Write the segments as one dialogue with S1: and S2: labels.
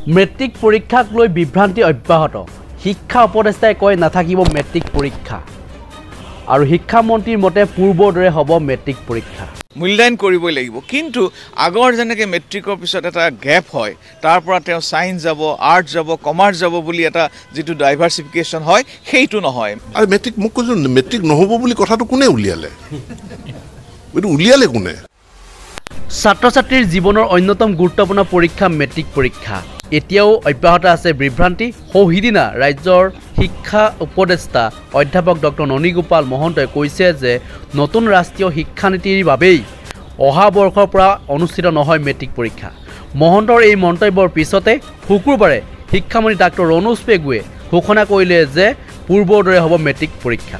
S1: matric পৰীক্ষাক লৈ বিভ্ৰান্তি অব্যাহত শিক্ষা উপদেষ্টাই কয় নাথাকিব মেট্ৰিক পৰীক্ষা আৰু শিক্ষামন্ত্ৰীৰ মতে পূৰ্বৰ দৰে হ'ব মেট্ৰিক পৰীক্ষা
S2: মূল্যায়ন কৰিবই লাগিব কিন্তু আগৰ যেনেকৈ মেট্ৰিকৰ পিছত এটা গ্যাপ হয় তাৰ পৰা তেওঁ সায়েন্স যাব আৰ্টছ যাব কমাৰ্চ যাব বুলি এটা যেটো ডাইভাৰ্সিফিকেশন হয় সেইটো নহয়
S3: আৰু মেট্ৰিক মোক কৈছো মেট্ৰিক নহব বুলি কথাটো কোনে উলিয়ালে এইটো উলিয়ালে কোনে
S1: ছাত্ৰ ছাত্ৰীৰ জীৱনৰ অন্যতম গুৰুত্বপূৰ্ণ পৰীক্ষা মেট্ৰিক পৰীক্ষা এতিয়াও অব্যাহত আছে বিভ্ৰান্তি সহিদিনা ৰাজ্যৰ শিক্ষা উপদেষ্টা অধ্যাপক ডক্টৰ ননিগোপাল মহন্তই কৈছে যে নতুন ৰাষ্ট্ৰীয় শিক্ষানীতিৰ বাবেই অহা বৰ্ষৰ পৰা অনুষ্ঠিত নহয় মেট্ৰিক পৰীক্ষা মহন্তৰ এই মন্তব্যৰ পিছতে শুকুৰবাৰে শিক্ষামন্ত্ৰী ডাক্তৰ ৰণোজ পেগুৱে ঘোষণা কৰিলে যে পূৰ্বৰ দৰে হ'ব মেট্ৰিক পৰীক্ষা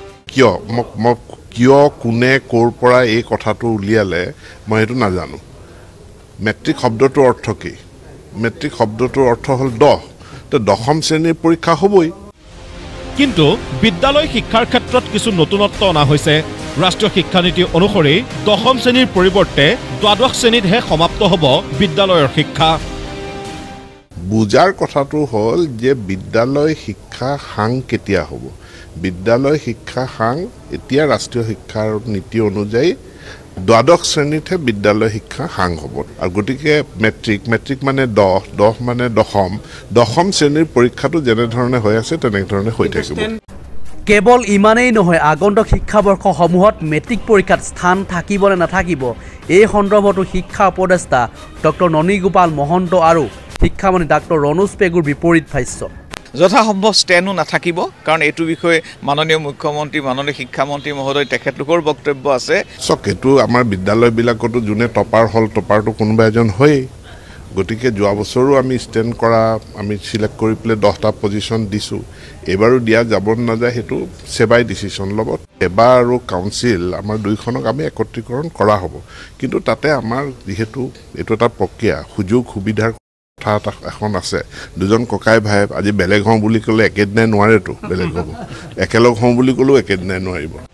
S3: কিয় কোনে ক'ৰ পৰা এই কথাটো উলিয়ালে মই সেইটো নাজানো মেট্ৰিক শব্দটোৰ অৰ্থ কি মেট্ৰিক শব্দটোৰ অৰ্থ হ'ল 10 দশম শ্ৰেণীৰ পৰীক্ষা হ'বই
S4: কিন্তু বিদ্যালয় শিক্ষাৰ ক্ষেত্ৰত কিছু নতুনত্ব অনা হৈছে ৰাষ্ট্ৰীয় শিক্ষানীতি অনুসৰি দশম শ্ৰেণীৰ পৰিৱৰ্তে দ্বাদশ শ্ৰেণীতহে সমাপ্ত হ'ব বিদ্যালয়ৰ শিক্ষা
S3: বুজাৰ কথাটো হ'ল যে বিদ্যালয় শিক্ষা হাং কেতিয়া হ'ব বিদ্যালয় শিক্ষা হাং এতিয়া ৰাষ্ট্ৰীয় শিক্ষাৰ নীতি অনুযায়ী দ্বাদশ শ্ৰেণীতহে বিদ্যালয় শিক্ষা হাং হ'ব আৰু গতিকে মেট্ৰিক মানে 10 মানে দশম শ্ৰেণীৰ পৰীক্ষাটো যেনে ধৰণে হৈ আছে তেনে ধৰণে হৈ থাকিব
S1: কেৱল ইমানেই নহয় আগন্তুক শিক্ষাবৰ্ষসমূহত মেট্ৰিক পৰীক্ষাত স্থান থাকিব নে নাথাকিব এই সন্দৰ্ভতো শিক্ষা উপদেষ্টা ডক্টৰ ননিগোপাল মহন্ত আৰু শিক্ষামন্ত্ৰী ডাক্তৰ ৰণোজ পেগুৰ বিপৰীত ভাষ্য
S2: যথাসম্ভৱ ষ্টেনো নাথাকিব কাৰণ এইটো বিষয়ে মাননীয় মুখ্যমন্ত্ৰী মাননীয় শিক্ষামন্ত্ৰী মহোদয় তেখেতলোকৰ বক্তব্য আছে
S3: এইটো আমাৰ বিদ্যালয়বিলাকতো যোনে টপাৰ হ'ল টপাৰটো কোনোবা এজন হয়েই গতিকে যোৱা বছৰো আমি ষ্টেণ্ড কৰা আমি সিলেক্ট কৰি পেলাই 10টা পজিশ্যন দিছোঁ এবাৰো দিয়া যাব নাযায় সেইটো সেবাই ডিচিশ্যন ল'ব সেবা আৰু কাউন্সিল আমাৰ দুইখনক আমি একত্ৰীকৰণ কৰা হ'ব কিন্তু তাতে আমাৰ যিহেতু এইটো এটা প্ৰক্ৰিয়া সুযোগ সুবিধাৰ কথা এখন আছে দুজন ককাই ভাই আজি বেলেগ হওঁ বুলি ক'লে একেদিনাই নোৱাৰেতো বেলেগ হ'ব একেলগ হওঁ বুলি ক'লেও একেদিনাই নোৱাৰিব